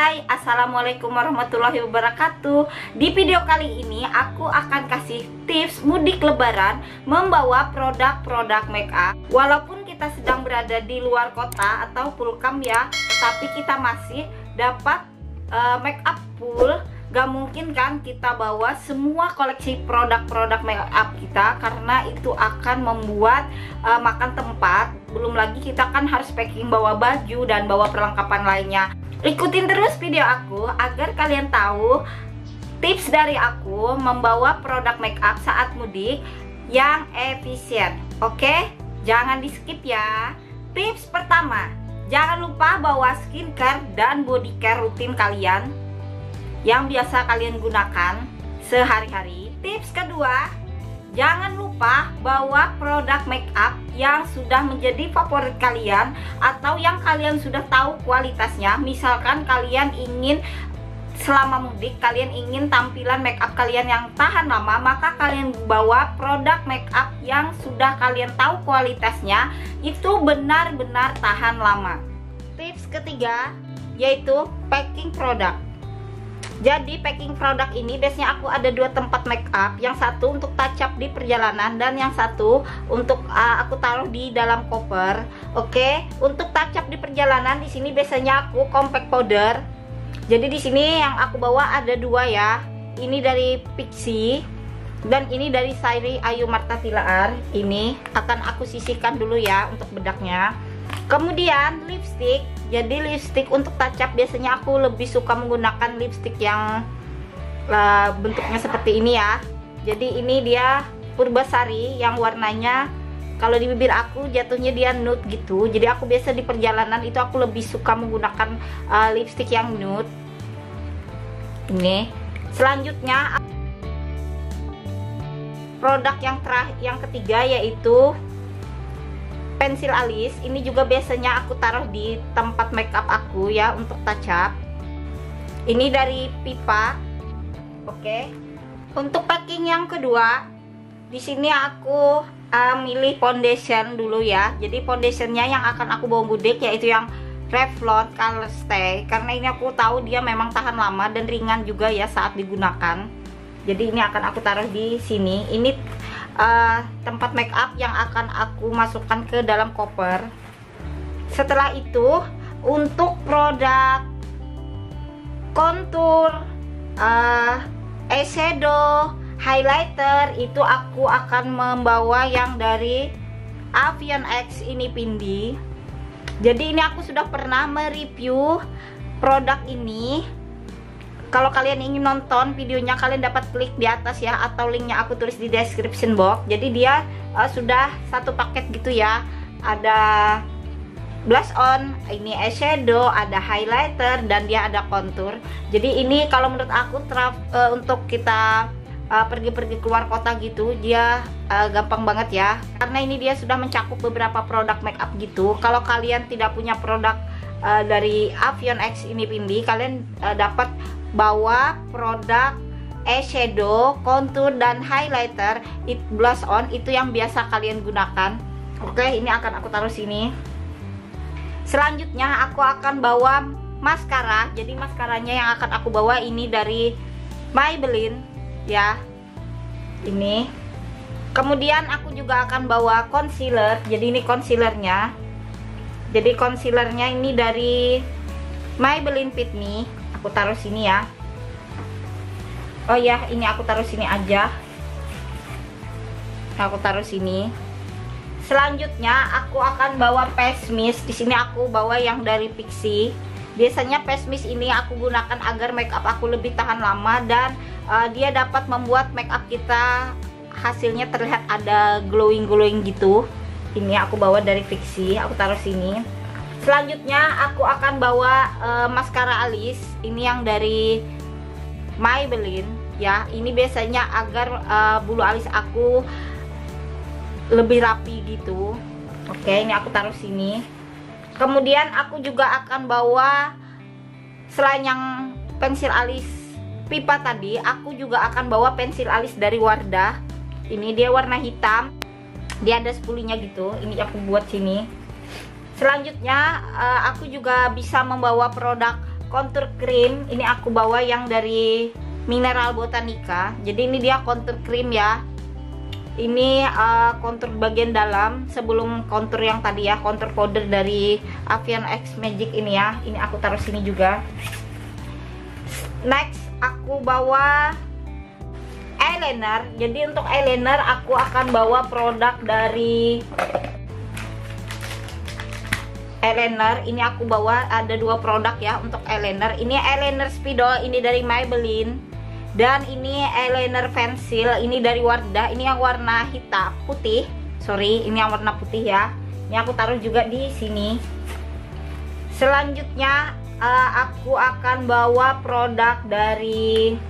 Hai, assalamualaikum warahmatullahi wabarakatuh. Di video kali ini aku akan kasih tips mudik lebaran membawa produk-produk make up. Walaupun kita sedang berada di luar kota atau pulkam ya, tapi kita masih dapat make up full. Gak mungkin kan kita bawa semua koleksi produk-produk make up kita, karena itu akan membuat makan tempat. Belum lagi kita kan harus packing bawa baju dan bawa perlengkapan lainnya. Ikutin terus video aku agar kalian tahu tips dari aku membawa produk make up saat mudik yang efisien. Oke, jangan di skip ya. Tips pertama, jangan lupa bawa skincare dan body care rutin kalian yang biasa kalian gunakan sehari-hari. Tips kedua, jangan lupa bawa produk make up yang sudah menjadi favorit kalian atau yang kalian sudah tahu kualitasnya. Misalkan kalian ingin selama mudik kalian ingin tampilan make up kalian yang tahan lama, maka kalian bawa produk make up yang sudah kalian tahu kualitasnya itu benar-benar tahan lama. Tips ketiga yaitu packing produk. Jadi packing produk ini biasanya aku ada dua tempat make up, yang satu untuk touch up di perjalanan dan yang satu untuk aku taruh di dalam koper. Oke, untuk touch up di perjalanan di sini biasanya aku compact powder. Jadi di sini yang aku bawa ada dua ya. Ini dari Pixi dan ini dari Sairi Ayu Marta Tilaar. Ini akan aku sisihkan dulu ya untuk bedaknya. Kemudian lipstick. Jadi lipstick untuk touch up biasanya aku lebih suka menggunakan lipstick yang bentuknya seperti ini ya. Jadi ini dia Purbasari yang warnanya kalau di bibir aku jatuhnya dia nude gitu. Jadi aku biasa di perjalanan itu aku lebih suka menggunakan lipstick yang nude. Ini. Selanjutnya produk yang ketiga yaitu pensil alis. Ini juga biasanya aku taruh di tempat makeup aku ya untuk touch up. Ini dari Pipa. Oke. Untuk packing yang kedua, di sini aku milih foundation dulu ya. Jadi foundationnya yang akan aku bawa mudik yaitu yang Revlon Color Stay, karena ini aku tahu dia memang tahan lama dan ringan juga ya saat digunakan. Jadi ini akan aku taruh di sini. Ini tempat make up yang akan aku masukkan ke dalam koper. Setelah itu untuk produk contour, eyeshadow, highlighter itu aku akan membawa yang dari Avion X ini Pindi. Jadi ini aku sudah pernah mereview produk ini. Kalau kalian ingin nonton videonya, kalian dapat klik di atas ya, atau linknya aku tulis di description box. Jadi dia sudah satu paket gitu ya. Ada blush on, ini eyeshadow, ada highlighter, dan dia ada contour. Jadi ini kalau menurut aku untuk kita pergi-pergi keluar kota gitu, dia gampang banget ya. Karena ini dia sudah mencakup beberapa produk make up gitu. Kalau kalian tidak punya produk dari Avion X ini Pindi, kalian dapat bawa produk eyeshadow, contour, dan highlighter, blush on itu yang biasa kalian gunakan. Oke, ini akan aku taruh sini. Selanjutnya aku akan bawa maskara. Jadi maskaranya yang akan aku bawa ini dari Maybelline ya. Ini. Kemudian aku juga akan bawa concealer. Jadi ini concealernya. Jadi concealernya ini dari Maybelline Fit Me. Aku taruh sini ya. Oh ya, ini aku taruh sini aja. Aku taruh sini. Selanjutnya aku akan bawa face mist. Di sini aku bawa yang dari Pixi. Biasanya face mist ini aku gunakan agar make up aku lebih tahan lama dan dia dapat membuat make up kita hasilnya terlihat ada glowing gitu. Ini aku bawa dari Pixi. Aku taruh sini. Selanjutnya aku akan bawa maskara alis. Ini yang dari Maybelline ya. Ini biasanya agar bulu alis aku lebih rapi gitu. Oke, ini aku taruh sini. Kemudian aku juga akan bawa, selain yang pensil alis Pipa tadi, aku juga akan bawa pensil alis dari Wardah. Ini dia warna hitam. Dia ada spulinya gitu. Ini aku buat sini. Selanjutnya aku juga bisa membawa produk contour cream. Ini aku bawa yang dari Mineral Botanica. Jadi ini dia contour cream ya. Ini contour bagian dalam sebelum contour yang tadi ya, contour powder dari Avian X Magic ini ya. Ini aku taruh sini juga. Next aku bawa eyeliner. Jadi untuk eyeliner aku akan bawa produk dari eyeliner. Ini aku bawa ada 2 produk ya untuk eyeliner. Ini eyeliner Spidol, ini dari Maybelline. Dan ini eyeliner pensil, ini dari Wardah. Ini yang warna hitam putih. Sorry, ini yang warna putih ya. Ini aku taruh juga di sini. Selanjutnya aku akan bawa produk dari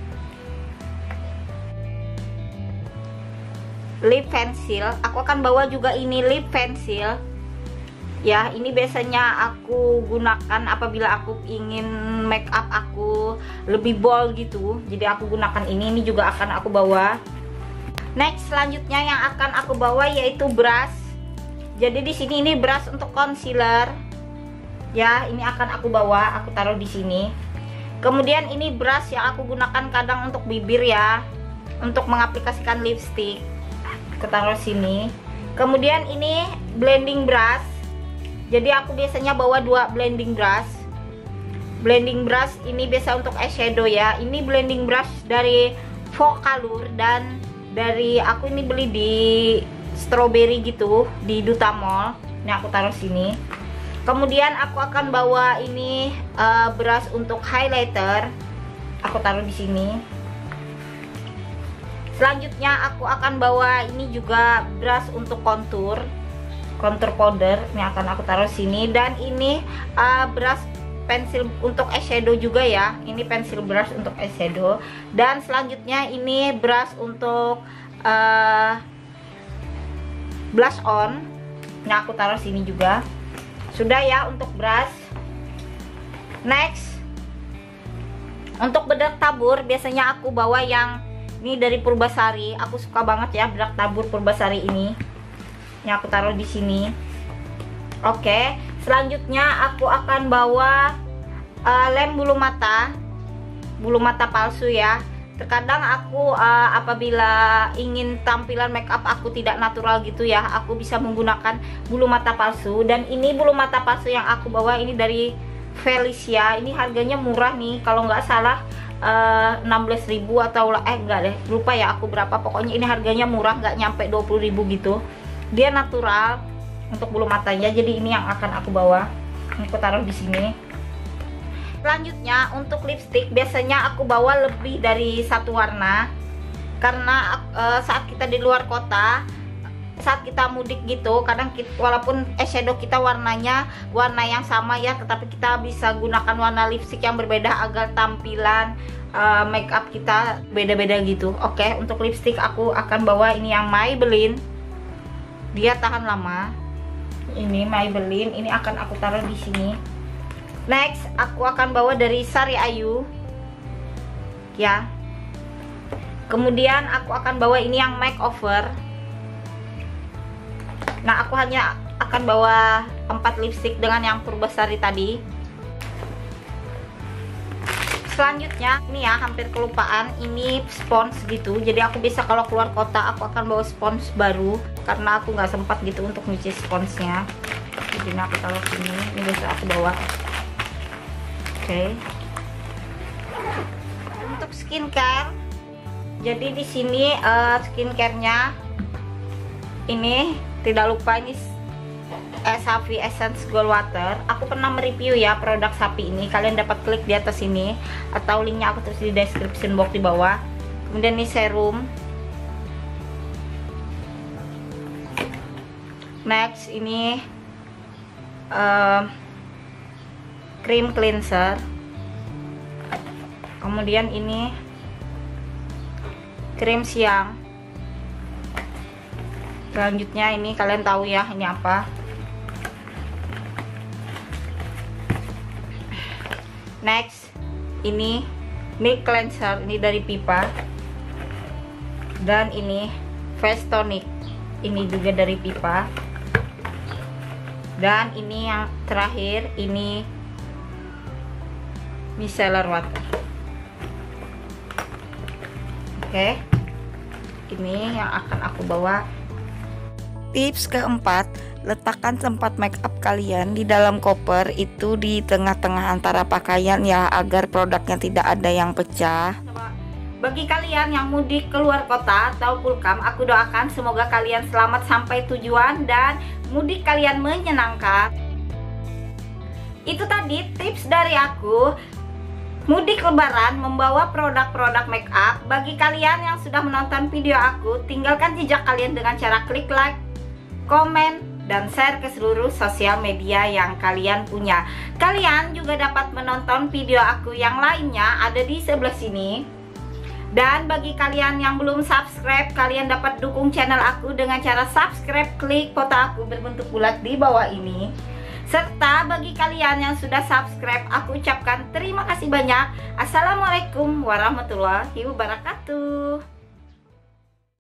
lip pencil. Aku akan bawa juga ini lip pencil. Ya, ini biasanya aku gunakan apabila aku ingin make up aku lebih bold gitu. Jadi aku gunakan ini juga akan aku bawa. Next, selanjutnya yang akan aku bawa yaitu brush. Jadi di sini ini brush untuk concealer. Ya, ini akan aku bawa, aku taruh di sini. Kemudian ini brush yang aku gunakan kadang untuk bibir ya, untuk mengaplikasikan lipstick. Aku taruh sini. Kemudian ini blending brush. Jadi aku biasanya bawa 2 blending brush. Blending brush ini biasa untuk eyeshadow ya. Ini blending brush dari Focalure dan dari aku ini beli di Strawberry gitu di Duta Mall. Ini aku taruh sini. Kemudian aku akan bawa ini brush untuk highlighter. Aku taruh di sini. Selanjutnya aku akan bawa ini juga brush untuk contour powder. Ini akan aku taruh sini. Dan ini brush pensil untuk eyeshadow juga ya. Ini pensil brush untuk eyeshadow. Dan selanjutnya ini brush untuk blush on. Ini aku taruh sini juga. Sudah ya untuk brush. Next, untuk bedak tabur biasanya aku bawa yang ini dari Purbasari. Aku suka banget ya bedak tabur Purbasari ini. Ini aku taruh di sini. Oke, selanjutnya aku akan bawa lem bulu mata palsu ya. Terkadang aku apabila ingin tampilan makeup aku tidak natural gitu ya, aku bisa menggunakan bulu mata palsu. Dan ini bulu mata palsu yang aku bawa ini dari Felicia. Ini harganya murah nih, kalau nggak salah 16.000 atau enggak deh, lupa ya aku berapa. Pokoknya ini harganya murah, nggak nyampe 20.000 gitu. Dia natural untuk bulu matanya. Jadi ini yang akan aku bawa. Ini aku taruh di sini. Selanjutnya untuk lipstick biasanya aku bawa lebih dari 1 warna. Karena saat kita di luar kota, saat kita mudik gitu, kadang walaupun eyeshadow kita warnanya warna yang sama ya, tetapi kita bisa gunakan warna lipstick yang berbeda agar tampilan makeup kita beda-beda gitu. Oke, untuk lipstick aku akan bawa ini yang Maybelline. Dia tahan lama. Ini Maybelline, ini akan aku taruh di sini. Next, aku akan bawa dari Sari Ayu. Ya. Kemudian aku akan bawa ini yang makeover. Nah, aku hanya akan bawa 4 lipstick dengan yang Purbasari tadi. Selanjutnya, ini ya hampir kelupaan, ini spons gitu. Jadi aku bisa kalau keluar kota aku akan bawa spons baru karena aku nggak sempat gitu untuk nyuci sponsnya. Jadi aku taruh sini, ini bisa aku bawa. Oke. Untuk skincare, jadi di sini skincare-nya ini tidak lupa ini Sapi Essence Gold Water. Aku pernah mereview ya produk Sapi ini. Kalian dapat klik di atas sini atau linknya aku tulis di description box di bawah. Kemudian ini serum. Next ini cream cleanser. Kemudian ini krim siang. Selanjutnya ini kalian tahu ya ini apa. Next, ini milk cleanser, ini dari Pipa. Dan ini face tonic, ini juga dari Pipa. Dan ini yang terakhir, ini micellar water. Oke, ini yang akan aku bawa. Tips keempat, letakkan tempat make up kalian di dalam koper itu di tengah-tengah antara pakaian ya, agar produknya tidak ada yang pecah. Bagi kalian yang mudik keluar kota atau pulkam, aku doakan semoga kalian selamat sampai tujuan dan mudik kalian menyenangkan. Itu tadi tips dari aku. Mudik lebaran membawa produk-produk make up. Bagi kalian yang sudah menonton video aku, tinggalkan jejak kalian dengan cara klik like, komen, dan share ke seluruh sosial media yang kalian punya. Kalian juga dapat menonton video aku yang lainnya, ada di sebelah sini. Dan bagi kalian yang belum subscribe, kalian dapat dukung channel aku dengan cara subscribe, klik foto aku berbentuk bulat di bawah ini. Serta bagi kalian yang sudah subscribe, aku ucapkan terima kasih banyak. Assalamualaikum warahmatullahi wabarakatuh.